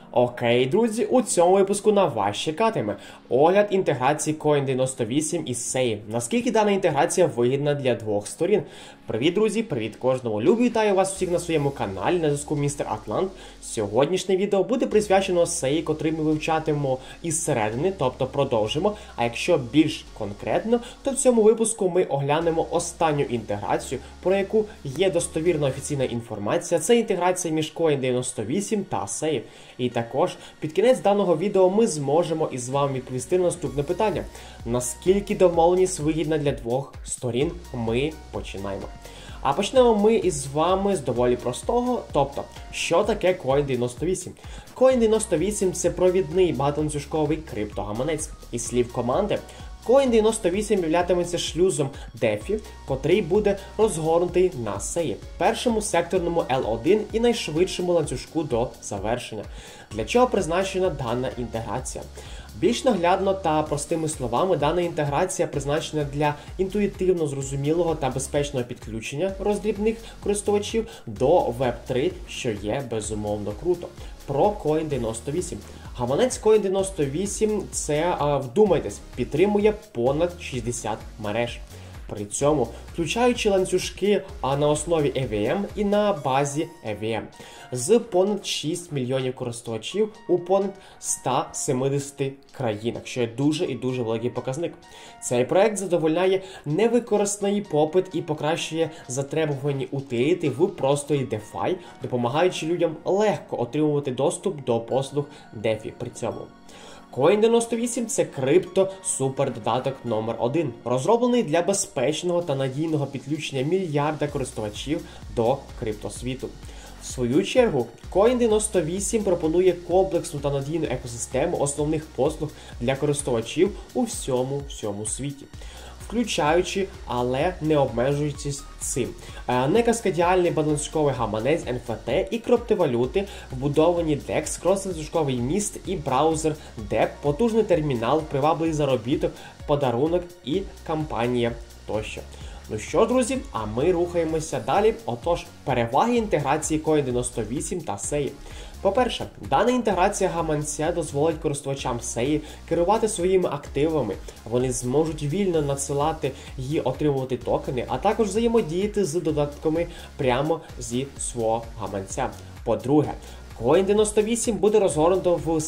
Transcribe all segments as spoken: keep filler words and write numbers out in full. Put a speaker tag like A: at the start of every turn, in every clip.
A: Окей, друзі, у цьому випуску на вас чекатиме огляд інтеграції Coin дев'яносто вісім із сеї. Наскільки дана інтеграція вигідна для двох сторін. Привіт, друзі, привіт кожному. Люблю, вітаю вас всіх на своєму каналі, на зв'язку містер Атлант. Сьогоднішнє відео буде присвячено сеї, котрий ми вивчатимемо із середини, тобто продовжимо. А якщо більш конкретно, то в цьому випуску ми оглянемо останню інтеграцію, про яку є достовірна офіційна інформація. Це інтеграція між Coin дев'яносто вісім та сеї. І також під кінець даного відео ми зможемо із вами відповісти на наступне питання. Наскільки домовленість вигідна для двох сторін? Ми починаємо. А почнемо ми із вами з доволі простого, тобто, що таке Coin дев'яносто вісім? Coin дев'яносто вісім – це провідний багатоланцюжковий криптогаманець. Із слів команди, Coin дев'яносто вісім являтиметься шлюзом дефі, котрий буде розгорнутий на сеї, першому секторному ел один і найшвидшому ланцюжку до завершення. Для чого призначена дана інтеграція? Більш наглядно та простими словами, дана інтеграція призначена для інтуїтивно зрозумілого та безпечного підключення роздрібних користувачів до веб три, що є безумовно круто. Про Coin дев'яносто вісім. Гаманець Coin дев'яносто вісім, це, вдумайтесь, підтримує понад шістдесят мереж. При цьому, включаючи ланцюжки на основі і ві ем і на базі і ві ем, з понад шість мільйонів користувачів у понад ста семидесяти країнах, що є дуже і дуже великий показник. Цей проект задовольняє невикористаний попит і покращує затребувані утиліти в просторі DeFi, допомагаючи людям легко отримувати доступ до послуг дефі при цьому. Coin дев'яносто вісім – це крипто-супердодаток номер один, розроблений для безпечного та надійного підключення мільярда користувачів до криптосвіту. В свою чергу, Coin дев'яносто вісім пропонує комплексну та надійну екосистему основних послуг для користувачів у всьому всьому світі, включаючи, але не обмежуючись цим. Некаскадіальний балансовий гаманець ен еф те і криптовалюти, вбудовані декс, крос-ланцюжковий міст і браузер деп, потужний термінал, привабливий заробіток, подарунок і кампанія тощо. Ну що, друзі, а ми рухаємося далі. Отож, переваги інтеграції Coin дев'яносто вісім та сеї. По-перше, дана інтеграція гаманця дозволить користувачам сеї керувати своїми активами. Вони зможуть вільно надсилати і отримувати токени, а також взаємодіяти з додатками прямо зі свого гаманця. По-друге, Coin дев'яносто вісім буде розгорнуто в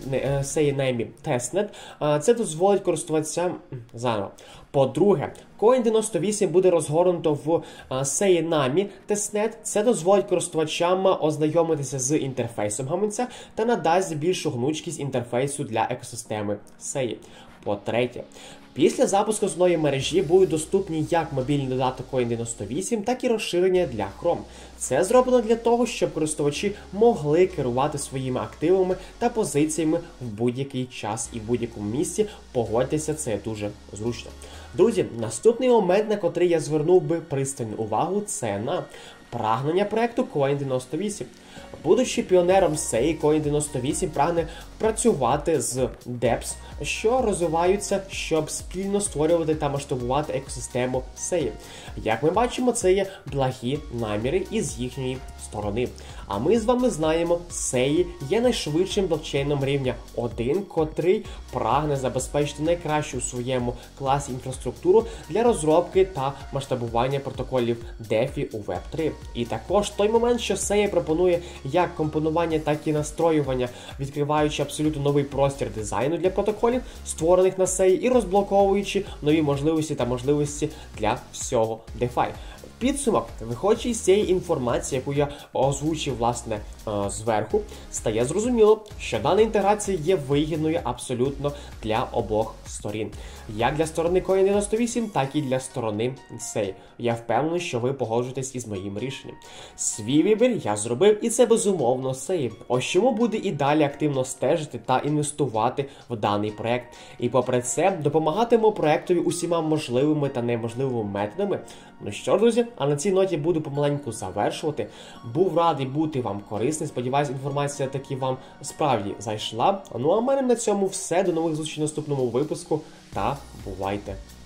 A: сеї неймі Testnet. Це дозволить користувачам заново. По-друге, Coin дев'яносто вісім буде розгорнуто в сеї неймі Testnet. Це дозволить користувачам ознайомитися з інтерфейсом гаманця та надасть більшу гнучкість інтерфейсу для екосистеми сеї. По-третє, після запуску основної мережі будуть доступні як мобільний додаток Coin дев'яносто вісім, так і розширення для Chrome. Це зроблено для того, щоб користувачі могли керувати своїми активами та позиціями в будь-який час і в будь-якому місці. Погодьтеся, це дуже зручно. Друзі, наступний момент, на котрий я звернув би пристальну увагу, це на прагнення проекту Coin дев'яносто вісім. Будучи піонером сеї, Coin дев'яносто вісім прагне працювати з депс, що розвиваються, щоб спільно створювати та масштабувати екосистему сеї. Як ми бачимо, це є благі наміри із їхньої сторони. А ми з вами знаємо, сеї є найшвидшим блокчейном рівня один, котрий прагне забезпечити найкращу у своєму класі інфраструктуру для розробки та масштабування протоколів дефі у веб три. І також той момент, що сея пропонує як компонування, так і настроювання, відкриваючи абсолютно новий простір дизайну для протоколів, створених на сеї, і розблоковуючи нові можливості та можливості для всього DeFi. Підсумок, виходячи із цієї інформації, яку я озвучив, власне, зверху, стає зрозуміло, що дана інтеграція є вигідною абсолютно для обох сторін. Як для сторони Coin дев'яносто вісім, так і для сторони сеї. Я впевнений, що ви погоджуєтесь із моїм рішенням. Свій вибір я зробив, і це безумовно сеї. Ось чому буде і далі активно стежити та інвестувати в даний проект. І попри це, допомагатиму проектові усіма можливими та неможливими методами. Ну що, друзі, а на цій ноті буду помаленьку завершувати. Був радий бути вам корисний. Сподіваюсь, інформація таки вам справді зайшла. Ну а в мене на цьому все. До нових зустрічей в наступному випуску. Та бувайте!